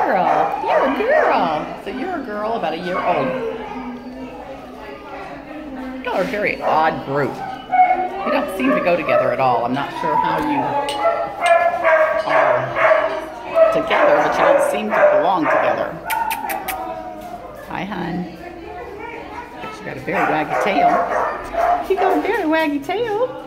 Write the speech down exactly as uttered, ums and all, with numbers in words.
girl. You're a girl. So you're a girl about a year old. Y'all are a very odd group. You don't seem to go together at all. I'm not sure how you are together, but you don't seem to belong together. Hi, hon. She got a very waggy tail. She got a very waggy tail.